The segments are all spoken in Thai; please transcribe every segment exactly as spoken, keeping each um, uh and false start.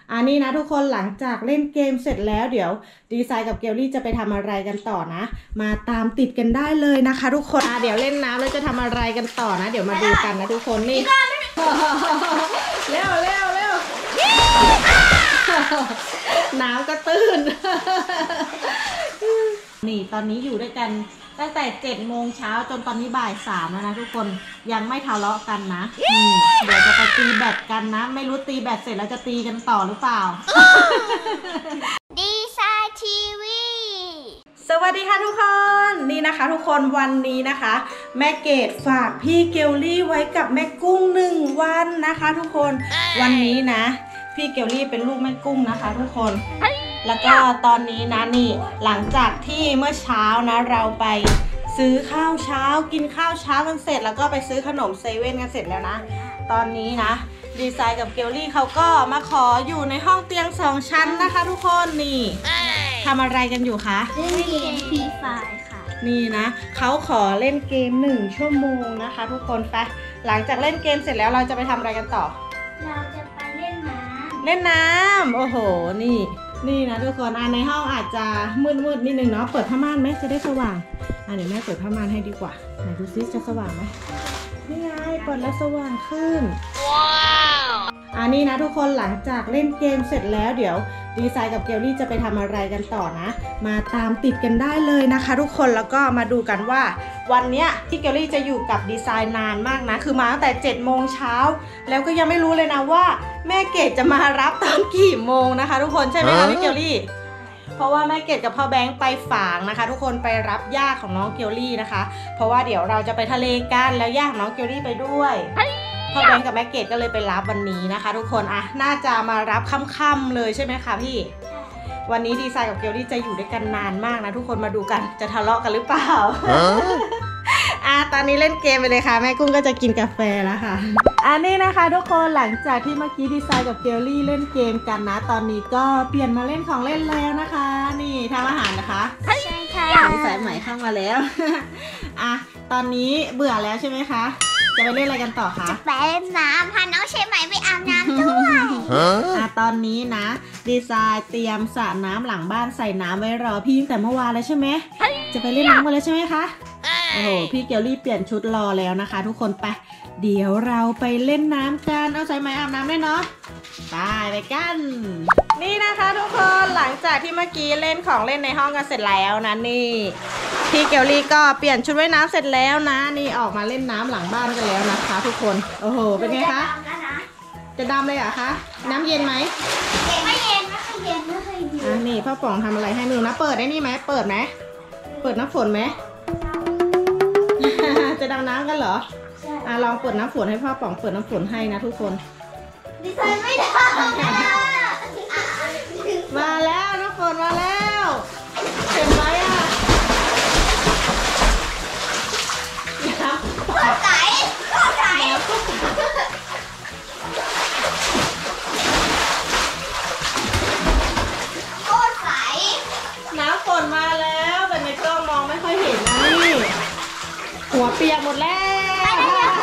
อันนี้นะทุกคนหลังจากเล่นเกมเสร็จแล้วเดี๋ยวดีไซน์กับเกลลี่จะไปทำอะไรกันต่อนะมาตามติดกันได้เลยนะคะทุกคนอ่ะเดี๋ยวเล่นน้ำแล้วจะทำอะไรกันต่อนะเดี๋ยวมาดูกันนะทุกคนนี่เร็วเร็วเร็วน้ำก็ตื้นนี่ตอนนี้อยู่ด้วยกันตั้งแต่เจ็ดโมงเช้าจนตอนนี้บ่ายสามแล้วนะทุกคนยังไม่ทะเลาะกันนะเดี๋ยวจะไปตีแบดกันนะไม่รู้ตีแบดเสร็จแล้วจะตีกันต่อหรือเปล่าดีไซน์ทีวีสวัสดีค่ะทุกคนนี่นะคะทุกคนวันนี้นะคะแม่เกดฝากพี่เกลลี่ไว้กับแม่กุ้งหนึ่งวันนะคะทุกคนวันนี้นะพี่เกลลี่เป็นลูกแม่กุ้งนะคะทุกคนแล้วก็ตอนนี้นะนี่หลังจากที่เมื่อเช้านะเราไปซื้อข้าวเช้ากินข้าวเช้ากันเสร็จแล้วก็ไปซื้อขนมเซเว่นกันเสร็จแล้วนะตอนนี้นะดีไซน์กับเกลลี่เขาก็มาขออยู่ในห้องเตียงสองชั้นนะคะทุกคนนี่ทำอะไรกันอยู่คะเล่นเกมฟรีไฟค่ะนี่นะเขาขอเล่นเกมหนึ่งชั่วโมงนะคะทุกคนไปหลังจากเล่นเกมเสร็จแล้วเราจะไปทำอะไรกันต่อเราจะไปเล่นน้ำเล่นน้ำโอ้โหนี่นี่นะทุกคนอ่ะในห้องอาจจะมืดๆนิดนึงเนาะเปิดผ้าม่านไหมจะได้สว่างอ่ะเดี๋ยวแม่เปิดผ้าม่านให้ดีกว่าไหนดูซิจะสว่างไหมนี่ไงเปิดแล้วสว่างขึ้นว้าวอันนี้นะทุกคนหลังจากเล่นเกมเสร็จแล้วเดี๋ยวดีไซน์กับเกลลี่จะไปทำอะไรกันต่อนะมาตามติดกันได้เลยนะคะทุกคนแล้วก็มาดูกันว่าวันนี้ที่เกลลี่จะอยู่กับดีไซน์นานมากนะคือมาตั้งแต่เจ็ดโมงเช้าแล้วก็ยังไม่รู้เลยนะว่าแม่เกดจะมารับตอนกี่โมงนะคะทุกคนใช่ไหมคะพี่เกลลี่เพราะว่าแม่เกดกับพ่อแบงค์ไปฝางนะคะทุกคนไปรับย่าของน้องเกลลี่นะคะเพราะว่าเดี๋ยวเราจะไปทะเลกันแล้วย่าของน้องเกลลี่ไปด้วยพ่อแบงค์กับแม่เกดก็เลยไปรับวันนี้นะคะทุกคนอ่ะน่าจะมารับค่ำๆเลยใช่ไหมคะพี่วันนี้ดีไซน์กับเกลลี่จะอยู่ด้วยกันนานมากนะทุกคนมาดูกันจะทะเลาะกันหรือเปล่าอ่ะตอนนี้เล่นเกมไปเลยค่ะแม่กุ้งก็จะกินกาแฟแล้วค่ะอันนี้นะคะทุกคนหลังจากที่เมื่อกี้ดีไซน์กับเกลลี่เล่นเกมกันนะตอนนี้ก็เปลี่ยนมาเล่นของเล่นแล้วนะคะนี่ทำอาหารนะคะใช่ค่ะดีไซน์ใหม่เข้ามาแล้วอ่ะตอนนี้เบื่อแล้วใช่ไหมคะจะไปเล่นอะไรกันต่อคะจะไปเล่นน้ำพาน้องเชฟใหม่ไปอาบน้ำด้วยอ่ะตอนนี้นะดีไซน์เตรียมสระน้ำหลังบ้านใส่น้ำไว้รอพี่ตั้งแต่เมื่อวานแล้วใช่ไหมจะไปเล่นน้ำกันแล้วใช่ไหมคะโอ้โหพี่เกลลี่เปลี่ยนชุดรอแล้วนะคะทุกคนไปเดี๋ยวเราไปเล่นน้ำกันเอาใส่ไม้อาบน้ำด้วยเนาะไปไปกันนี่นะคะทุกคนหลังจากที่เมื่อกี้เล่นของเล่นในห้องกันเสร็จแล้วนะนี่พี่เกลลี่ก็เปลี่ยนชุดว่ายน้ำเสร็จแล้วนะนี่ออกมาเล่นน้ำหลังบ้านกันแล้วนะคะทุกคนโอ้โหเป็นไงคะจะดำเลยเหรอคะน้ำเย็นไหมไม่เย็นไม่ค่อยเย็นไม่ค่อยเย็นอ่ะนี่พ่อป๋องทำอะไรให้หนูนะเปิดได้นี่ไหมเปิดไหมเปิดน้ำฝนไหมจะดำน้ำกันเหรออ่ะลองเปิดน้ำฝนให้พ่อป๋องเปิดน้ำฝนให้นะทุกคนดีไซน์ไม่ได้มาแล้วน้ำฝนมาแล้วเห็นไหมอ่ะน้ำโคตรใสโคตรใสโคตรใสน้ำฝนมาแล้วแต่ในกล้องมองไม่ค่อยเห็นนะนี่หัวเปียกหมดแล้ว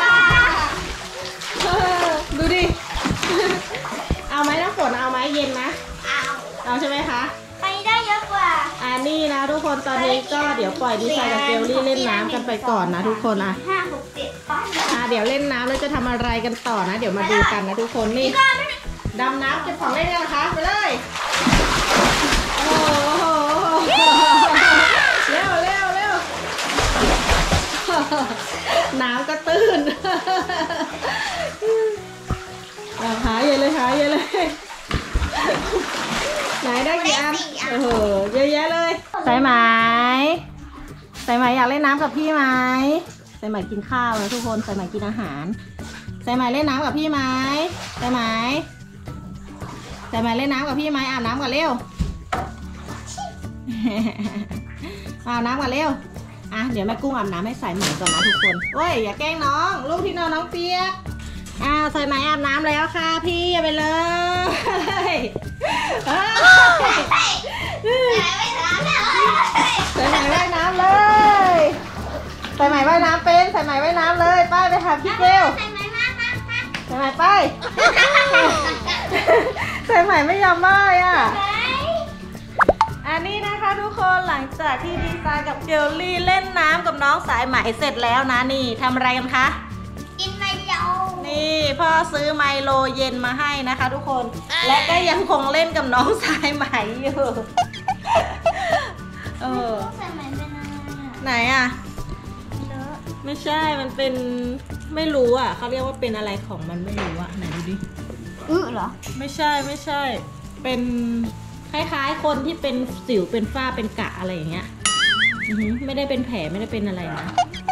ดูดิเอาไหมน้ำฝนเอาไหมเย็นนะเอาเอาใช่ไหมคะไปได้เยอะกว่าอันนี้นะทุกคนตอนนี้ก็เดี๋ยวปล่อยดีไซน์กับเกลลี่เล่นน้ำกันไปก่อนนะทุกคนอ่ะห้าหกเจ็ดอ่ะเดี๋ยวเล่นน้ำแล้วจะทำอะไรกันต่อนะเดี๋ยวมาดูกันนะทุกคนนี่ดำน้ำเก็บของเล่นกันนะคะไปเลยโอ้โหเร็วเร็วเร็วน้ำก็ตื้นหาเยอะเลยหาเยอะเลยไหนได้กี่อันโอ้โหเยอะแยะเลยใส่ไหมใส่ไหมอยากเล่นน้ำกับพี่ไหมใส่ไหมกินข้าวนะทุกคนใส่ไหมกินอาหารใส่ไหมเล่นน้ำกับพี่ไหมใส่ไหมใส่ไหมเล่นน้ำกับพี่ไหมอาบน้ำกันเร็วอาบน้ำกันเร็วอ่ะเดี๋ยวแม่กุ้งอาบน้ำให้ใส่ไหมก่อนนะทุกคนเว้ยอย่าแกล้งน้องลูกที่นอนน้องเปียกอ้าวใส่ไหมอาบน้ำแล้วค่ะพี่อย่าไปเลยใส่ไหมว่ายน้ำเลยใส่ไหมว่ายน้ำเป็นใส่ไหมว่ายน้ำเลยไปไปหาพี่เกลใส่ไหมไปสายใหม่ไม่ยอมได้อ่ะไหนอันนี้นะคะทุกคนหลังจากที่ดีไซน์กับเกลลี่เล่นน้ำกับน้องสายไหมเสร็จแล้วนะนี่ทำอะไรกันคะกินไมโลนี่พ่อซื้อไมโลเย็นมาให้นะคะ ทุกคนและก็ยังคงเล่นกับน้องสายไหมอยู่เออใส่ไหมเป็นอะไรอ่ะไหนอ่ะเลอะไม่ใช่มันเป็นไม่รู้อ่ะเขาเรียกว่าเป็นอะไรของมันไม่รู้อ่ะไหนดูดิอื้อเหรอไม่ใช่ไม่ใช่ เป็นคล้ายๆคนที่เป็นสิวเป็นฝ้าเป็นกระอะไรอย่างเงี้ยอือหือไม่ได้เป็นแผลไม่ได้เป็นอะไรนะ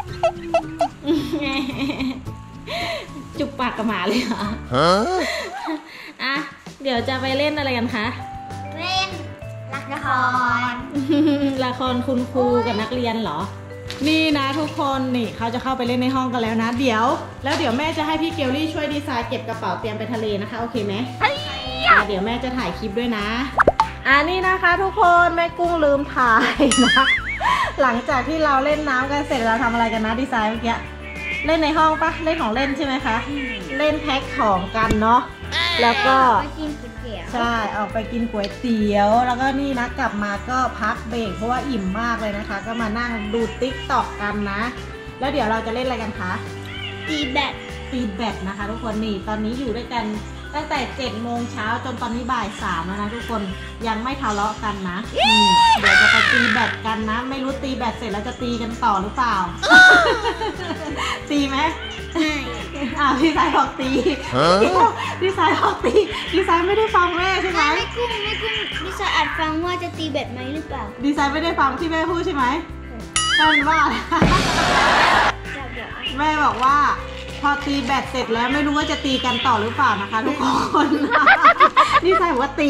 จุบปากกับหมาเลยเหรออ่ะเดี๋ยวจะไปเล่นอะไรกันคะเล่นละครละครคุณครูกับนักเรียนเหรอ นี่นะทุกคนนี่เขาจะเข้าไปเล่นในห้องกันแล้วนะ เดี๋ยว แล้วเดี๋ยวแม่จะให้พี่เกลลี่ช่วยดีไซน์เก็บกระเป๋าเตรียมไปทะเลนะคะโอเคไหมอ่ะเดี๋ยวแม่จะถ่ายคลิปด้วยนะอ่านี่นะคะทุกคนแม่กุ้งลืมถ่ายนะ หลังจากที่เราเล่นน้ำกันเสร็จเราทำอะไรกันนะดีไซน์เมื่อกี้เล่นในห้องปะเล่นของเล่นใช่ไหมคะเล่นแพ็คของกันเนาะแล้วก็ไปกินก๋วยเตี๋ยวใช่ออกไปกินก๋วยเตี๋ยวแล้วก็นี่นะกลับมาก็พักเบรกเพราะว่าอิ่มมากเลยนะคะ ก็มานั่งดูติ๊กต็อกกันนะ แล้วเดี๋ยวเราจะเล่นอะไรกันคะตีแบตตีแบตนะคะ ทุกคนนี่ตอนนี้อยู่ด้วยกันตั้งแต่เจ็ดโมงเช้าจนตอนนี้บ่ายสามแล้วนะทุกคนยังไม่ทะเลาะกันนะอืมเดี๋ยวจะไปตีแบตกันนะ ไม่รู้ตีแบตเสร็จแล้วจะตีกันต่อหรือเปล่า ตีไหมใช่อ่าพี่สายบอกตีพี่สายบอกตีพี่สายไม่ได้ฟังแม่ใช่ไหมไม่กุ้งไม่กุ้งดิฉันอาจฟังว่าจะตีแบตไหมหรือเปล่าดีไซน์ไม่ได้ฟังที่แม่พูดใช่ไหมนั่นว่าจะบอกแม่บอกว่า พอตีแบตเสร็จแล้วไม่รู้ว่าจะตีกันต่อหรือเปล่านะคะ ทุกคน ดีไซน์บอกว่าตี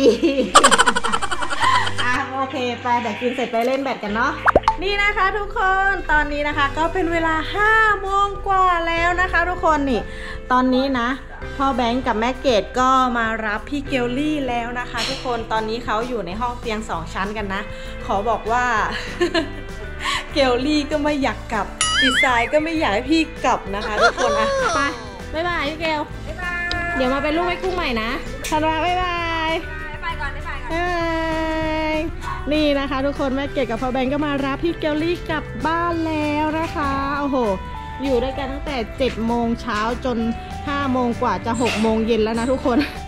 อ่ะโอเคไปเดี๋ยวกินเสร็จไปเล่นแบตกันเนาะนี่นะคะทุกคนตอนนี้นะคะก็เป็นเวลาห้าโมงกว่าแล้วนะคะทุกคนนี่ตอนนี้นะพ่อแบงค์กับแม่เกดก็มารับพี่เกลลี่แล้วนะคะ ทุกคนตอนนี้เขาอยู่ในห้องเตียงสองชั้นกันนะขอบอกว่า เกลลี่ก็ไม่อยากกลับดีไซน์ก็ไม่อยากให้พี่กลับนะคะทุกคนอ่ะไปบ๊ายบายพี่เกลบ๊ายบายเดี๋ยวมาเป็นลูกแม่กุ้งใหม่นะธันวาบ๊ายบายไปก่อนไปก่อนบ๊ายบายนี่นะคะทุกคนแม่เกดกับพ่อแบงค์ก็มารับพี่เกลลี่กลับบ้านแล้วนะคะโอ้โหอยู่ด้วยกันตั้งแต่เจ็ดโมงเช้าจนห้าโมงกว่าจะหกโมงเย็นแล้วนะทุกคน